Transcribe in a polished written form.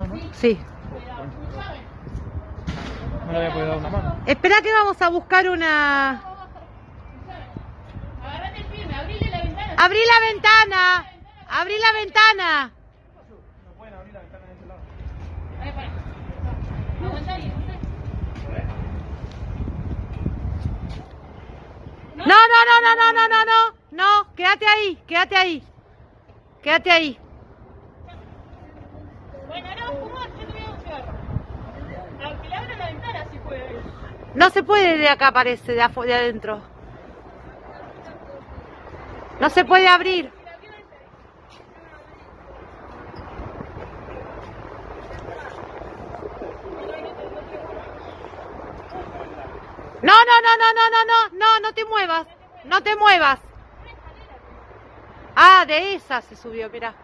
¿no? Sí. No le había podido dar una mano. Espera que vamos a buscar una... Agarrate el firme, abrile la ventana. ¡Abrí la ventana! ¡Abrí la ventana! No pueden abrir la ventana de ese lado. Ahí, para. Aguantá ahí, aguantá. No, no, no, no, no, no, no, no. No, quédate ahí, quédate ahí. Quédate ahí. Bueno, ahora vos fumás, yo te voy a dar un cigarro. Aunque le abra la ventana si puede. No se puede de acá, parece, de adentro. No se puede abrir. No, no, no, no, no, no, no, no, no te muevas. No te muevas. Ah, de esa se subió, mirá.